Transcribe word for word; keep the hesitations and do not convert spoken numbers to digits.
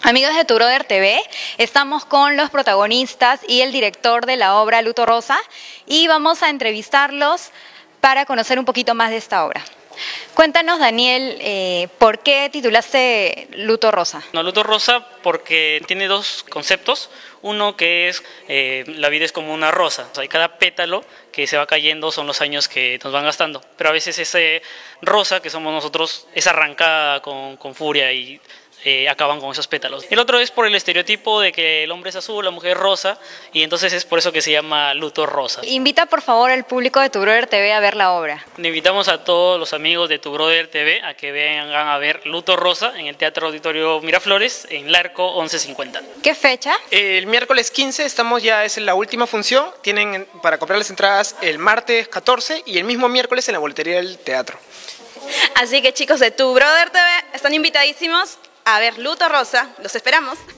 Amigos de Tu Brother T V, estamos con los protagonistas y el director de la obra Luto Rosa y vamos a entrevistarlos para conocer un poquito más de esta obra. Cuéntanos, Daniel, eh, ¿por qué titulaste Luto Rosa? No, Luto Rosa porque tiene dos conceptos. Uno que es, eh, la vida es como una rosa, o sea, y cada pétalo que se va cayendo son los años que nos van gastando. Pero a veces ese rosa que somos nosotros es arrancada con, con furia y eh, acaban con esos pétalos. El otro es por el estereotipo de que el hombre es azul, la mujer es rosa, y entonces es por eso que se llama Luto Rosa. Invita por favor al público de Tu Brother T V a ver la obra. Invitamos a todos los amigos de Tu Brother T V a que vengan a ver Luto Rosa en el Teatro Auditorio Miraflores, en Larco once cincuenta. ¿Qué fecha? El miércoles quince estamos ya, es la última función. Tienen para comprar las entradas el martes catorce y el mismo miércoles en la boletería del teatro. Así que chicos de Tu Brother T V están invitadísimos a ver Luto Rosa. Los esperamos.